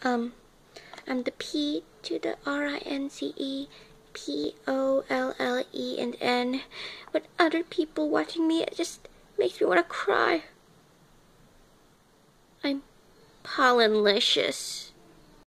I'm the P to the R-I-N-C-E, P-O-L-L-E and N. But other people watching me, it just makes me want to cry. I'm Pollenlicious.